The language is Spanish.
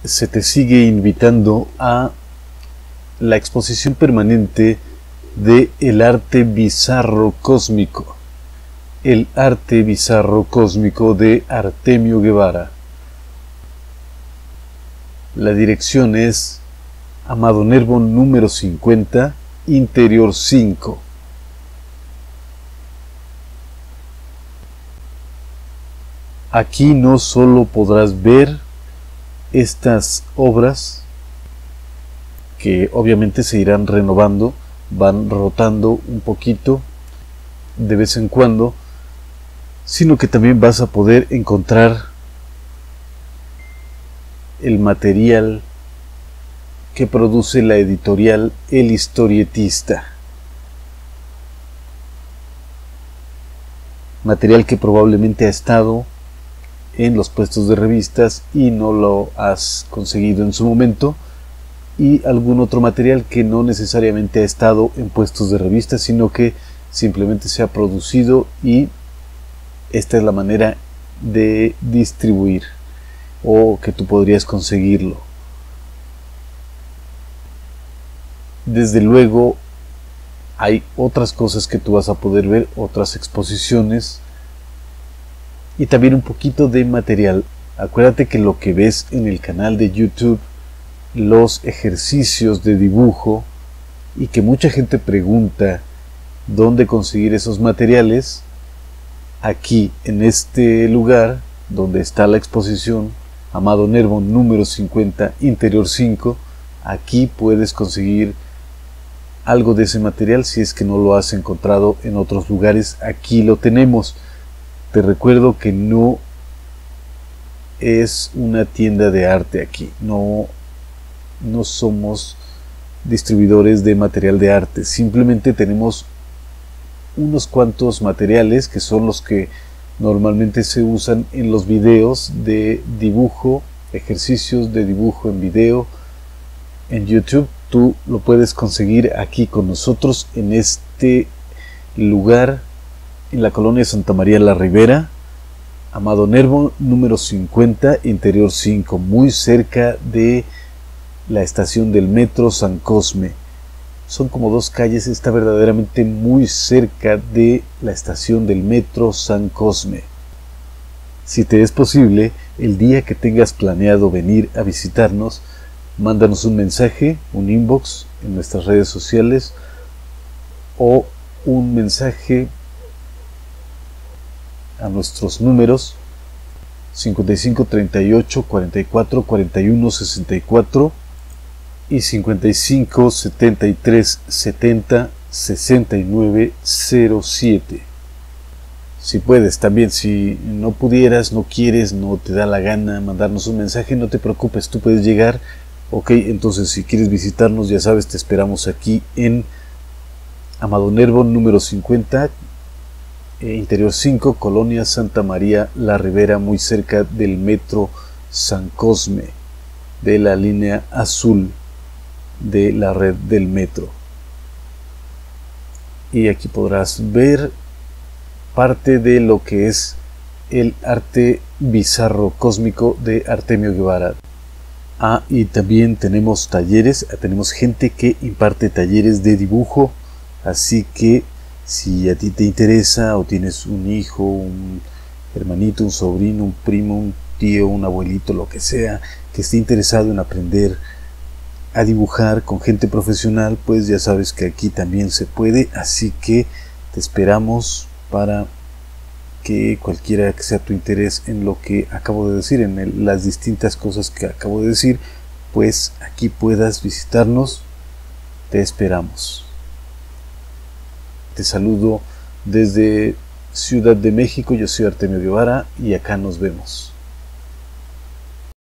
se te sigue invitando a la exposición permanente de El arte bizarro cósmico. El arte bizarro cósmico de Artemio Guevara. La dirección es Amado Nervo número 50, interior 5. Aquí no solo podrás ver estas obras, que obviamente se irán renovando, van rotando un poquito de vez en cuando, sino que también vas a poder encontrar el material que produce la editorial El Historietista. Material que probablemente ha estado en los puestos de revistas y no lo has conseguido en su momento, y algún otro material que no necesariamente ha estado en puestos de revistas, sino que simplemente se ha producido y esta es la manera de distribuir o que tú podrías conseguirlo. Desde luego hay otras cosas que tú vas a poder ver, otras exposiciones y también un poquito de material. Acuérdate que lo que ves en el canal de YouTube, los ejercicios de dibujo, y que mucha gente pregunta dónde conseguir esos materiales, aquí en este lugar donde está la exposición Amado Nervo número 50, interior 5, aquí puedes conseguir algo de ese material. Si es que no lo has encontrado en otros lugares, aquí lo tenemos. Te recuerdo que no es una tienda de arte aquí, no somos distribuidores de material de arte, simplemente tenemos unos cuantos materiales que son los que normalmente se usan en los videos de dibujo, ejercicios de dibujo en video en YouTube. Tú lo puedes conseguir aquí con nosotros en este lugar, en la colonia Santa María la Ribera, Amado Nervo número 50, interior 5, muy cerca de la estación del metro San Cosme. Son como dos calles, está verdaderamente muy cerca de la estación del metro San Cosme. Si te es posible, el día que tengas planeado venir a visitarnos, mándanos un mensaje, un inbox en nuestras redes sociales o un mensaje a nuestros números 55 38 44 41 64 y 55 73 70 69 07. Si puedes, también si no pudieras, no quieres, no te da la gana mandarnos un mensaje, no te preocupes, tú puedes llegar. Ok, entonces si quieres visitarnos, ya sabes, te esperamos aquí en Amado Nervo número 50, interior 5, colonia Santa María la Ribera, muy cerca del metro San Cosme, de la línea azul de la red del metro. Y aquí podrás ver parte de lo que es el arte bizarro cósmico de Artemio Guevara. Y también tenemos talleres, tenemos gente que imparte talleres de dibujo, así que si a ti te interesa o tienes un hijo, un hermanito, un sobrino, un primo, un tío, un abuelito, lo que sea, que esté interesado en aprender a dibujar con gente profesional, pues ya sabes que aquí también se puede, así que te esperamos para que cualquiera que sea tu interés en lo que acabo de decir, en las distintas cosas que acabo de decir, pues aquí puedas visitarnos. Te esperamos. Te saludo desde Ciudad de México, yo soy Artemio Guevara y acá nos vemos.